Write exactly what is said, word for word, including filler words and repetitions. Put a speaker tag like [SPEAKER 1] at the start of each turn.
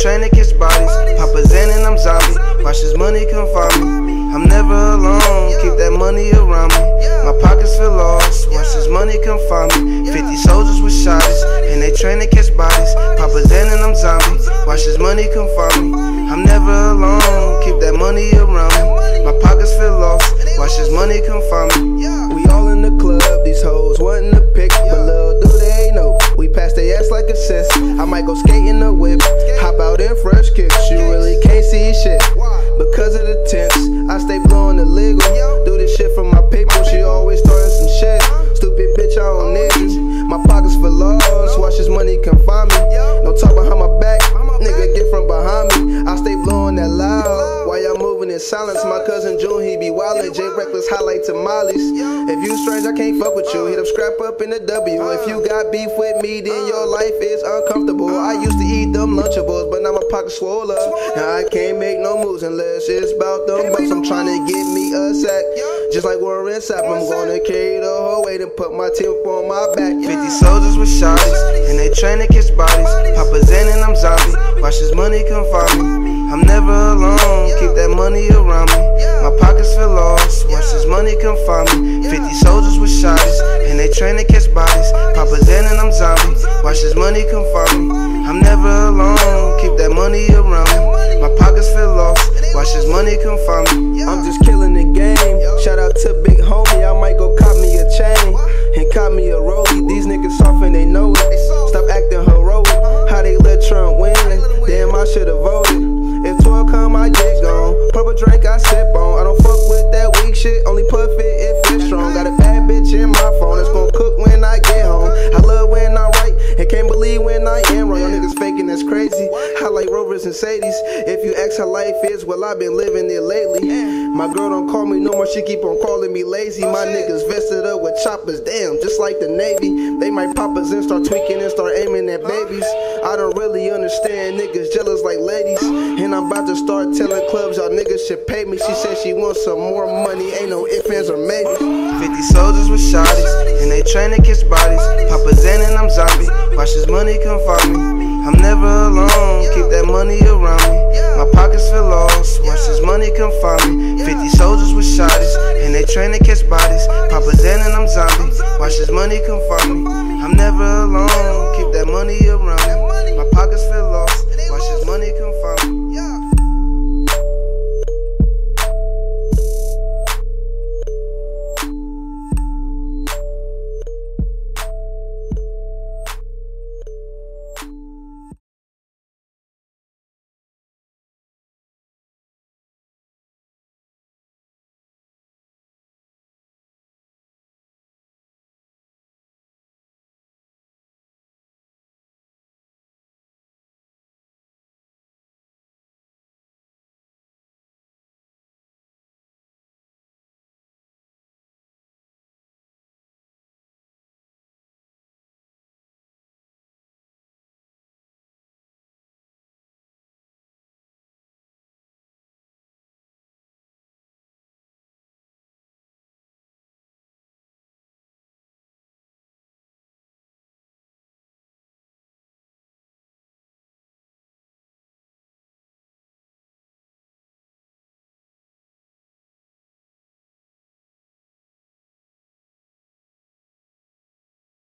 [SPEAKER 1] train to catch bodies. Papa Zen and I'm zombie. Watch this money come find me. I'm never alone, keep that money around me. My pockets feel lost, watch this money come find me. Fifty soldiers with shotties, and they train to catch bodies. Papa Zen and I'm zombie. Watch this money come find me. I'm never alone, keep that money around me. My pockets feel lost, watch this money come find me. We all in the club, these hoes wantin' to pick, but little do they know we pass they ass like a sis. I might go skate in the whip, hop out in fresh kicks. You really can't see shit because of the tents. I stay blowing illegal, do this shit for my people. She always starting some shit. Stupid bitch, I don't need you. My pockets full lost, watch this money come find me. Don't talk behind my back, nigga get from behind me. I stay blowing that loud while y'all moving in silence. My cousin June, he be wildin'. J Reckless highlight tamales. If you strange, I can't fuck with you. Hit up scrap up in the W. If you got beef with me, then your life is uncomfortable. I used to eat them Lunchables, but now my pockets swole up. Now I can't make no moves unless it's about them bucks. I'm trying to get me a sack, just like Warren Sapp. I'm gonna carry the whole weight and put my tip on my back. Fifty soldiers with shotties, and they train to catch bodies. Papa Zen and I'm zombie. Watch this money come find me. I'm never alone, keep that money around me. My pockets feel lost, watch this money come find me. Fifty soldiers with shotties, and they train to catch bodies. Papa Zen and I'm zombie. Watch this money come find me. I'm never alone, keep that money around me. My pockets feel lost, watch this money come find me. I'm just killing the game. Shout out to Big Homie, I might go cop me a chain and cop me a rollie. These niggas soft and they know it. Stop acting heroic. How they let Trump win? Damn, I should've voted. If twelve come, I get gone. Purple drink, I sip on. I don't fuck with that weak shit. Only puff it if it's strong. Got a bad bitch in my phone that's gon' cook when I get home. I love when I write and can't believe when I am wrong. Y'all niggas faking, that's crazy. I like Rovers and Sadies. If you ask how life is, well, I've been living it lately. My girl don't call me no more, she keep on calling me lazy. My niggas vested up with choppers, damn, just like the Navy. They might pop us and start tweaking and start aiming at babies. I don't really understand niggas jealous like ladies. And I'm about to start telling clubs y'all niggas should pay me. She said she wants some more money, ain't no ifs, ands, or maybes. Fifty soldiers with shotties, and they train to catch bodies. Papa Zen and I'm zombie. Watch this money come find me. I'm never alone, keep that money around me. My pockets feel lost, watch this money come find me. Fifty soldiers with shotties, and they train to catch bodies. Papa Zen and I'm zombie. Watch this money come find me. I'm never alone, keep that money around me. My pockets feel